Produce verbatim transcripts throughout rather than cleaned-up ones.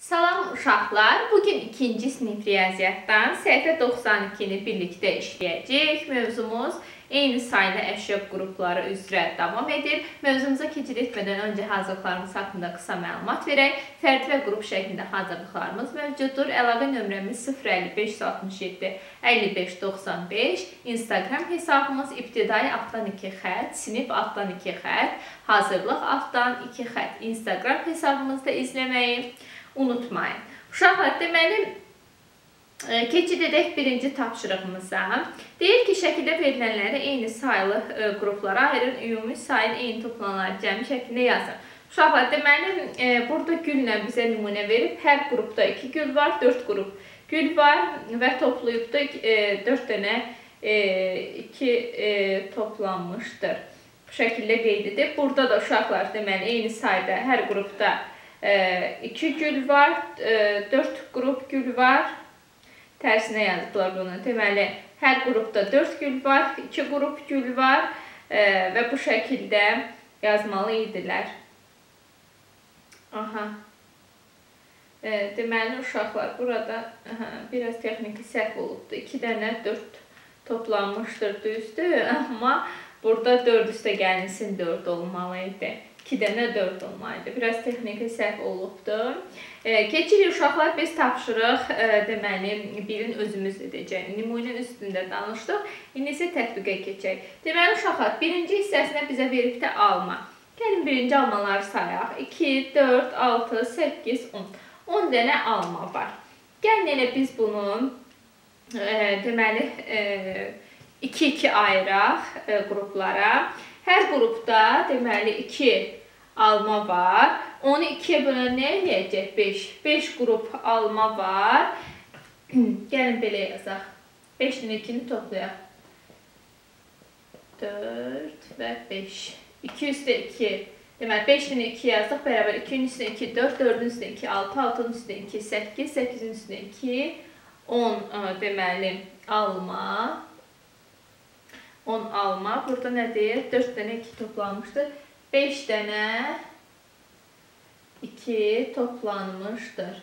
Salam uşaqlar, bugün ikinci sinif riyaziyyatdan səhifə doxsan ikini birlikdə işləyəcəyik. Mövzumuz eyni saylı əşya qrupları üzrə davam edir. Mövzumuza keçid etmədən öncə hazırlıqlarımız haqqında qısa məlumat verək. Fərdi və qrup şəklində hazırlıqlarımız mövcuddur. Əlaqə nömrəmiz sıfır əlli beş altmış yeddi əlli beş doxsan beş. Instagram hesabımız ibtidai altdan iki xətt, sinif altdan iki xətt, hazırlıq altdan iki xətt. Instagram hesabımızda izləməyi unutmayın. Uşaqlar, deməli, keçid edək birinci tapşırığımıza. Deyir ki, şəkildə verilənləri eyni saylı qruplara ayırın, ümumi sayın eyni toplananları cəmi şəklində yazın. Uşaqlar, deməli, burada güllə bizə nümunə verib, hər qrupda iki gül var, dörd qrup gül var və toplayıb da dörd dənə iki toplanmışdır. Bu şəkildə qeyd edib. Burada da uşaqlar, deməli, eyni sayda hər qrupda iki gül var, dörd qrup gül var. Tərsinə yazıblar bunu. Deməli, hər qrupda dörd gül var, iki qrup gül var və bu şəkildə yazmalı idilər. Aha. Deməli, uşaqlar, burada biraz texniki səhv olubdur. iki dənə dörd toplanmışdır, düzdür. Amma burada dörd üstə gəlinsin dörd olmalı idi. iki dənə dörd olmalıdır. Biraz texniki səhv olubdur. Keçirik uşaqlar, biz tapşırıq, deməli, birin özümüz edəcək. Nümunə üstündə danışdıq. İndi isə tətbiqə keçək. Deməli, uşaqlar, birinci hissəsinə bizə verib də alma. Gəlin birinci almaları sayaq. iki, dörd, altı, səkkiz, on. on dənə alma var. Gəlin elə biz bunu, deməli, iki iki ayıraq qruplara. Hər qrupda, deməli, iki alma var. Onu ikiyə bölən nə eləyəcək? beş. beş qrup alma var. Gəlin belə yazaq. beşin ikini toplayaq. dörd və beş. iki üstə iki. Deməli, beşin iki yazdıq. Bərabər ikinin üstə iki, dörd, dördün üstə iki, altı, altının üstə iki, səkkiz, səkkizin üstə iki, on, deməli, alma. on alma. Burada nədir? dörd dənə iki toplanmışdır. beş dənə iki toplanmışdır.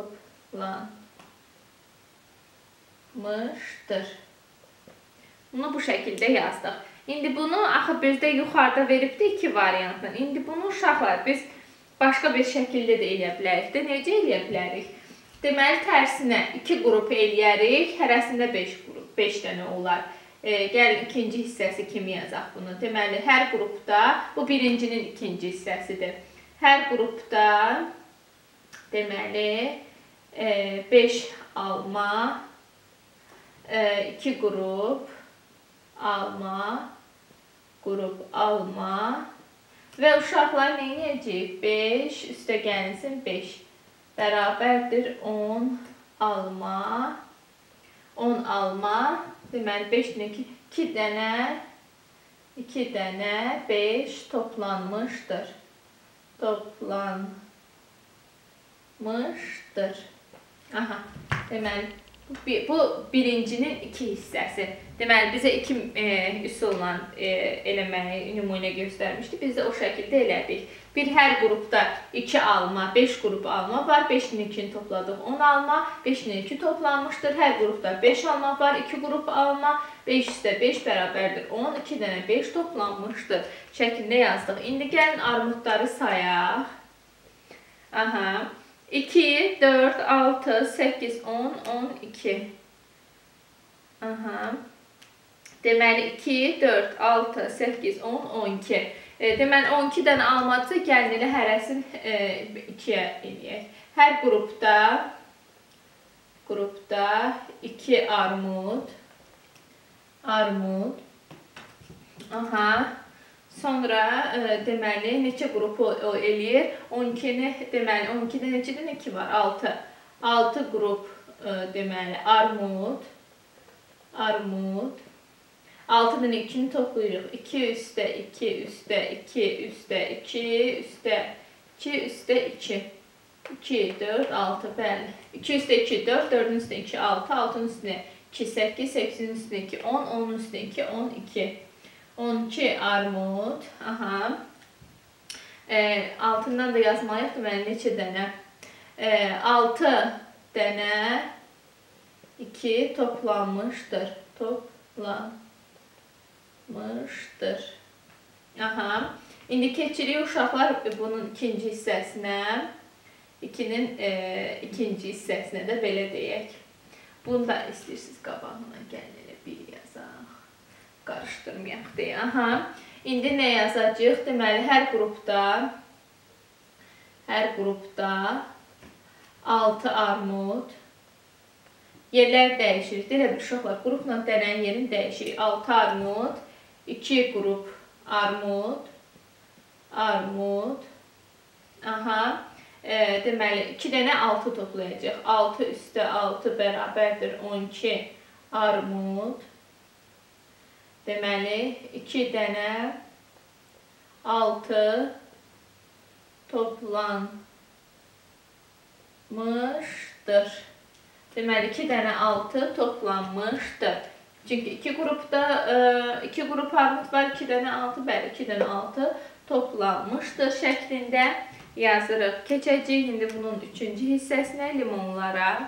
Toplanmışdır. Bunu bu şəkildə yazdıq. İndi bunu axı bizdə yuxarıda veribdir iki variantla. İndi bunu uşaqlar biz başqa bir şəkildə də eləyə bilərik də. Necə eləyə bilərik? Deməli, tərsinə iki qrup eləyərik. Hərəsində beş qrup, beş dənə olar. Gəlin, ikinci hissəsi kimi yazaq bunu. Deməli, hər qrupda, bu birincinin ikinci hissəsidir. Hər qrupda, deməli, beş alma, iki qrup alma, qrup alma və uşaqlar nə edəcək? beş üstə gəlinsin beş. Bərabərdir on alma, on alma. Deməli, beş dənə, iki dənə, iki dənə, beş toplanmışdır. Toplanmışdır. Aha, deməli, bu birincinin iki hissəsi. Deməli, bizə iki üsulla eləməyi nümunə göstərmişdi. Biz də o şəkildə elədik. Bir hər qrupda iki alma, beş qrup alma var. beşin ikini topladıq, on alma. beşin iki toplanmışdır. Hər qrupda beş alma var, iki qrup alma. beş üstə beş bərabərdir on. iki dənə beş toplanmışdır. Şəklində yazdıq. İndi gəlin armudları sayaq. Aha. iki, dörd, altı, səkkiz, on, on iki. Aha. Deməli, iki, dörd, altı, səkkiz, on, on iki. Deməli, on iki dənə almadırsa, gəlin elə hərəsini ikiyə eləyək. Hər qrupda, qrupda iki armud, armud. Aha. Sonra, deməli, neçə qrupu eləyir? on ikini, deməli, on ikidə neçədən iki var? altı. altı qrup, deməli, armud, armud. altı dənə ikini toplayırıq. iki üstə iki, üstə iki, üstə iki, üstə iki, üstə iki. iki, dörd, altı, bəli. iki üstə iki, dörd, dördün üstə iki, altı, altının üstə iki, səkkiz, səkkizin üstə iki, on, onun üstə iki, on iki. on iki armud. Aha. Altından da yazmalıyıq. Deməli, neçə dənə altı dənə iki toplanmışdır. Toplanmışdır. Aha. İndi keçirik uşaqlar bunun ikinci hissəsinə. ikinin e, ikinci hissəsinə də belə deyək. Bunu da istəyirsiniz qabağına gəlin elə bir yazaq. Qarışdırmayaq deyə. Aha. İndi nə yazacağıq? Deməli, hər qrupda hər qrupda altı armud. Yerlər dəyişir. Elə bir uşaqlar, qrupla dənənin yerini dəyişir. altı armud, iki qrup armud, armud. Aha. E, deməli, iki dənə altı toplayacaq. altı üstə altı bərabərdir on iki armud. Deməli, iki dənə altı toplanmışdır. Deməli, iki dənə altı toplanmışdır. Çünki iki qrupda iki qrup armud var, iki dənə altı, bəli, iki dənə altı toplanmışdır şəklində yazırıq. Keçəcəyik indi bunun üçüncü hissəsinə, limonlara.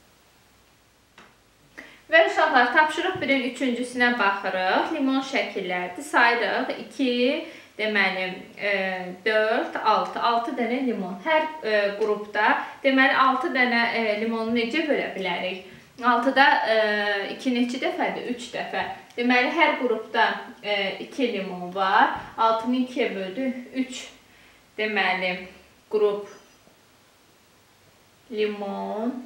Və uşaqlar, tapşırıq birin üçüncüsünə baxırıq. Limon şəkillərdir. Sayırıq. iki, deməli, dörd, altı. altı dənə limon. Hər qrupda, deməli, altı dənə limonu necə bölə bilərik? altıda iki neçə dəfədir? üç dəfə. Deməli, hər qrupda iki limon var. altını ikiyə böldü. üç. Deməli, qrup limon,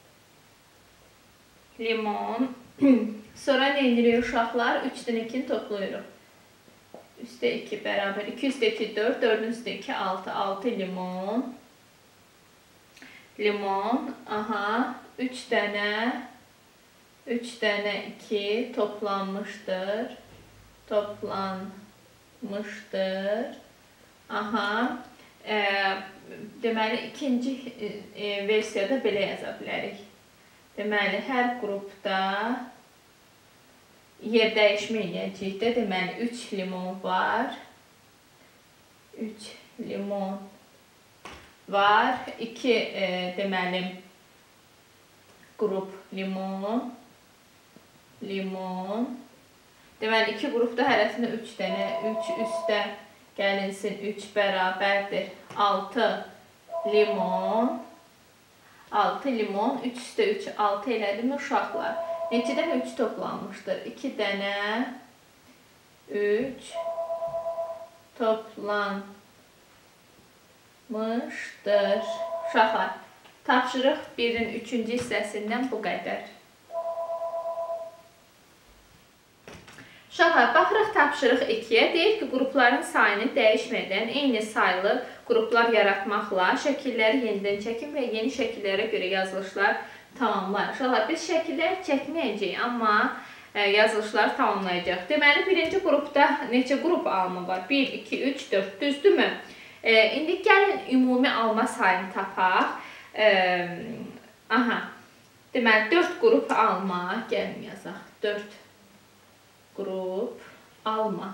limon. Sonra nə edirik uşaqlar? üçdən ikini toplayırıq. üstə iki bərabər. iki üstə iki, dörd, dördün üstə iki, altı. altı limon. Limon. Aha. üç dənə. üç dənə iki toplanmışdır. Toplanmışdır. Aha. E, deməli, ikinci e, versiyada belə yaza bilərik. Deməli, hər qrupda yer dəyişmə eləyəcəkdə, deməli, üç limon var. üç limon var. iki, e, deməli, qrup limon. Limon. Deməli, iki qrupda hərəsində üç dənə, üç üstə gəlinsin, üç bərabərdir. altı limon. altı limon, üç üstə üç, altı elədim uşaqlar. Neçə dənə üç toplanmışdır? iki dənə üç toplanmışdır. Uşaqlar, tapşırıq birin üçüncü hissəsindən bu qədər. Uşaqlar, baxırıq tapşırıq ikiyə. Deyir ki, qrupların sayını dəyişmədən eyni saylı qruplar yaratmaqla şəkilləri yenidən çəkin və yeni şəkillərə görə yazılışlar tamamlayın. Uşaqlar, biz şəkillər çəkməyəcəyik, amma yazılışları tamamlayacaq. Deməli, birinci qrupda neçə qrup alma var? bir, iki, üç, dörd. Düzdürmü? E, indi gəlin ümumi alma sayını tapaq. E, aha. Deməli, dörd qrup alma. Gəlin yazaq. dörd qrup alma.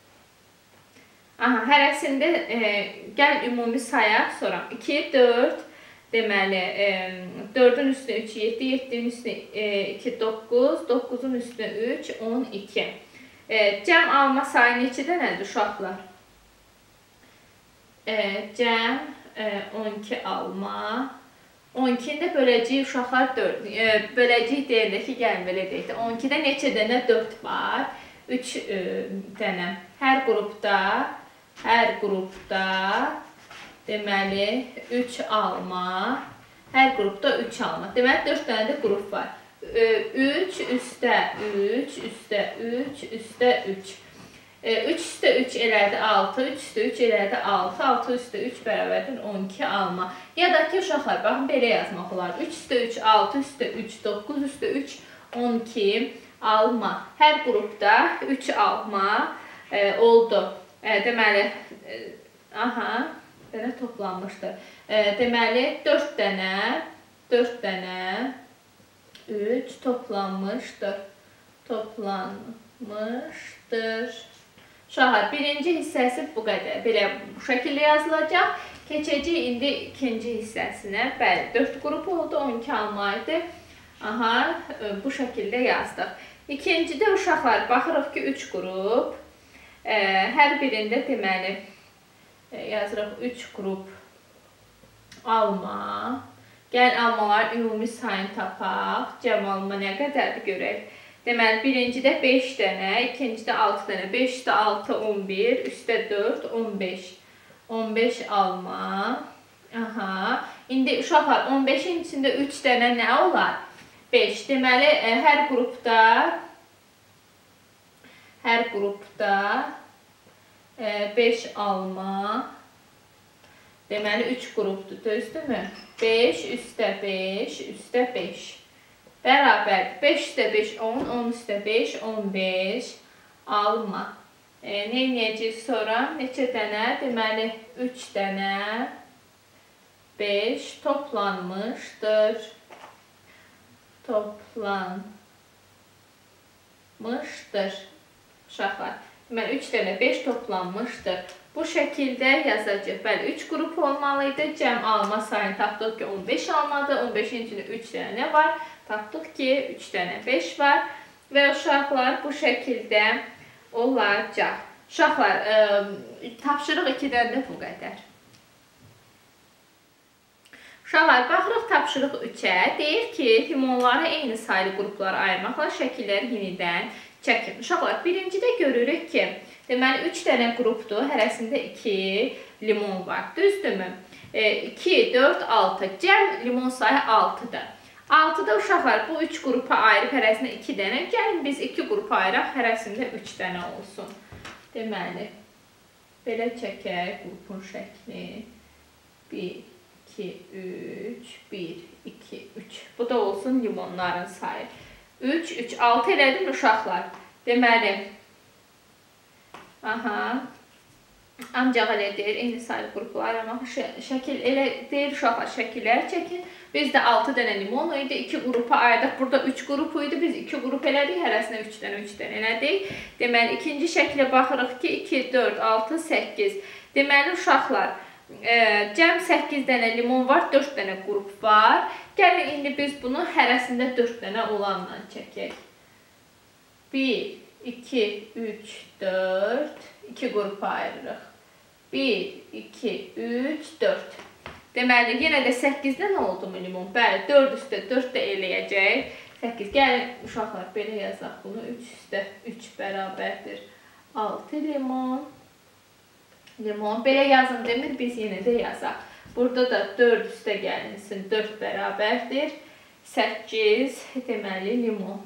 Aha, hərəsində e, gəl ümumi sayaq sonra. iki, dörd, deməli, e, dördün üstünə üç, yeddi, yeddinin üstünə e, iki, doqquz, doqquzun üstünə üç, on iki. E, cəm alma sayı neçə dənədir uşaqlar? E, cəm e, on iki alma. on ikini də böləcəyik uşaqlar dörd. E, böləcəyik deyəndə ki, gəlin belə deyək. on ikidə neçə dənə dörd var? üç e, dənə. Hər qrupda Hər qrupda deməli üç alma. Hər qrupda üç alma. Deməli dörd dənə də qrup var. üç üstə üç, üstə üç, üstə üç. üç üstə üç elədi altı, üç üstə üç elədi altı, altı üstə üç bərabərdir on iki alma. Ya da ki, uşaqlar, baxın, belə yazmaq olar. üç üstə üç, altı üstə üç, doqquz üstə üç, on iki alma. Hər qrupda üç alma e, oldu. E, deməli, e, aha, dənə toplanmışdır. E, deməli, dörd dənə, dörd dənə, üç toplanmışdır. Toplanmışdır. Uşaqlar, birinci hissəsi bu qədər. Belə bu şəkildə yazılacaq. Keçəcəyik indi ikinci hissəsinə. Bəli, dörd qrup oldu, on iki alma idi. Aha, bu şəkildə yazdıq. İkincidə uşaqlar, baxırıq ki, üç qrup. Hər birində deməli, yazırıq üç qrup alma. Gəlin almalar ümumi sayını tapaq. Cəm alma nə qədərdir görək. Deməli, birincidə beş dənə, ikincidə altı dənə. beş üstə altı, on bir, üstə dörd, on beş. on beş alma. Aha. İndi uşaqlar, on beşin içində üç dənə nə olar? beş. Deməli, hər qrupda hər qrupda beş alma. Deməli, üç qrupdur, düzdürmü? beş üstə beş, üstə beş. Bərabər, beş üstə beş, on, on üstə beş, on beş alma. E, nə edəcəyik sonra? Neçə dənə? Deməli, üç dənə beş toplanmışdır. Toplanmışdır. Uşaqlar. Deməli, üç dənə beş toplanmışdır. Bu şəkildə yazacaq. Bəli, üç qrup olmalıydı. Cəm alma sayını tapdıq ki, on beş almadır. on beşin içində üç dənə nə var? Tapdıq ki, üç dənə beş var. Və uşaqlar bu şəkildə olacaq. Uşaqlar, ə, tapşırıq ikidən də bu qədər. Uşaqlar, baxırıq tapşırıq üçə. Deyir ki, limonları eyni saylı qruplara ayırmaqla şəkilləri yenidən çəkin. Uşaqlar, birincidə görürük ki, deməli, üç dənə qrupdur. Hərəsində iki limon var. Düzdürmü? iki, dörd, altı. Cəm limon sayı altıdır. altıda uşaqlar, bu üç qrupa ayırıb hərəsində iki dənə. Gəlin biz iki qrupa ayıraq, hərəsində üç dənə olsun. Deməli, belə çəkək qrupun şəkli. bir, iki, üç, bir, iki, üç. Bu da olsun limonların sayı. üç, üç, altı elədim uşaqlar. Deməli, aha, ancaq elə deyir, eyni saylı qruplar ayırmaq. Şəkil elə deyir uşaqlar, şəkillər çəkin. Bizdə altı dənə limon idi, iki qrupa ayırdıq. Burada üç qrup idi, biz iki qrup elədik, hərəsinə üç dənə, üç dənə elədik. Deməli, ikinci şəklə baxırıq ki, iki, dörd, altı, səkkiz. Deməli, uşaqlar, cəm səkkiz dənə limon var, dörd dənə qrup var. Gəlin, indi biz bunu hərəsində dörd dənə olanla çəkək. bir, iki, üç, dörd. iki qrupa ayırırıq. bir, iki, üç, dörd. Deməli, yenə də səkkizdə nə oldu mu limon? Bəli, dörd üstə dörd də eləyəcək. səkkiz. Gəlin, uşaqlar, belə yazaq bunu. üç üstə üç bərabərdir. altı limon. Limon. Belə yazın demir, biz yenə də yazaq. Burada da dörd üstə gəlinsin. dörd bərabərdir. səkkiz. Deməli, limon.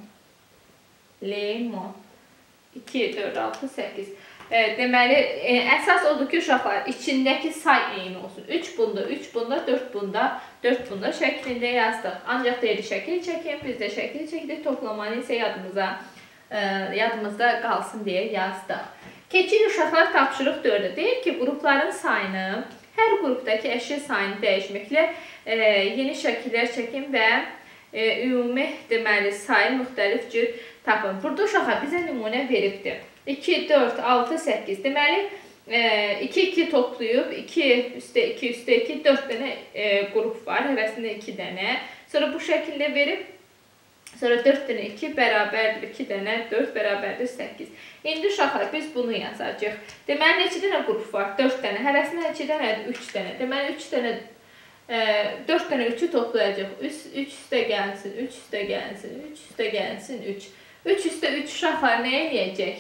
Limon. iki, dörd, altı, səkkiz. Deməli, əsas odur ki, uşaqlar, içindəki say eyni olsun. üç bunda, üç bunda, dörd bunda, dörd bunda şəklində yazdıq. Ancaq deyil, şəkil çəkin, biz də şəkil çəkdik, toplamanı isə yadımıza, yadımızda qalsın deyə yazdıq. Keçir uşaqlar tapşırıq dördə. Deyir ki, qrupların sayını, hər qrupdakı əşya sayını dəyişməklə yeni şəkillər çəkin və ümumi deməli, sayı müxtəlif cür tapın. Burada uşaqlar bizə nümunə veribdir. iki, dörd, altı, səkkiz. Deməli, iki, iki toplayıb, iki üstə iki, üstə iki, dörd dənə qrup var. Hərəsində iki dənə. Sonra bu şəkildə verib, sonra dörd dənə iki bərabərdir, iki dənə dörd bərabərdir səkkiz. İndi uşaqlar, biz bunu yazacaq. Deməli, neçə dənə qrup var? dörd dənə. Hərəsində neçə dənədir? üç dənə. Deməli, üç dənə, dörd dənə üçü toplayacaq. üç üstə gəlsin, üç üstə gəlsin, üç üstə gəlsin, üç. üç üstə üç uşaqlar nə eləyəcək?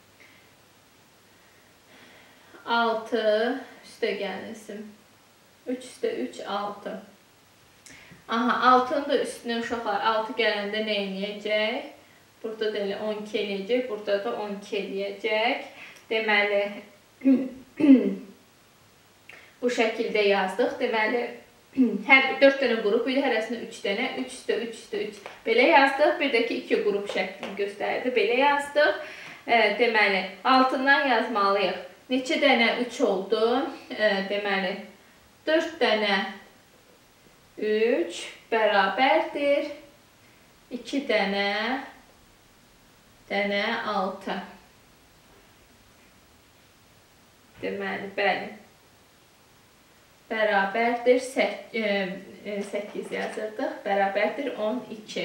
altı üstə gəlsin. üç üstə üç, altı. Aha, altının da üstünə uşaqlar altı gələndə nə eləyəcək? Burada da elə on iki eləyəcək, burada da on iki eləyəcək. Deməli, bu şəkildə yazdıq. Deməli, hər dörd dənə qrup idi, hərəsində üç dənə, üç üstə üç üstə üç. Belə yazdıq. Bir də ki, iki qrup şəklini göstərdi. Belə yazdıq. Deməli, altından yazmalıyıq. Neçə dənə üç oldu? Deməli, dörd dənə üç bərabərdir. iki dənə dənə altı. Deməli, bəli. bərabərdir səkkiz yazırdıq. Bərabərdir on iki.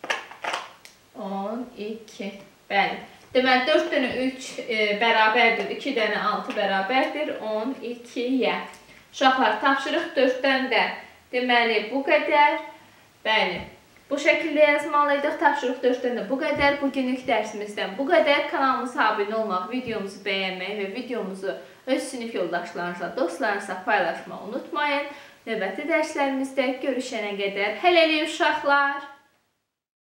on iki. Bəli. Deməli, dörd dənə üç bərabərdir, iki dənə altı bərabərdir on ikiyə. Uşaqlar, tapşırıq dörddən də deməli, bu qədər. Bəli, bu şəkildə yazmalıydıq. Tapşırıq dörddən də bu qədər. Bugünlük dərsimizdən bu qədər. Kanalımıza abunə olmaq, videomuzu bəyənmək və videomuzu öz sinif yoldaşlarınızla, dostlarınızla paylaşmağı unutmayın. Növbəti dərslərimizdə görüşənə qədər hələlik uşaqlar.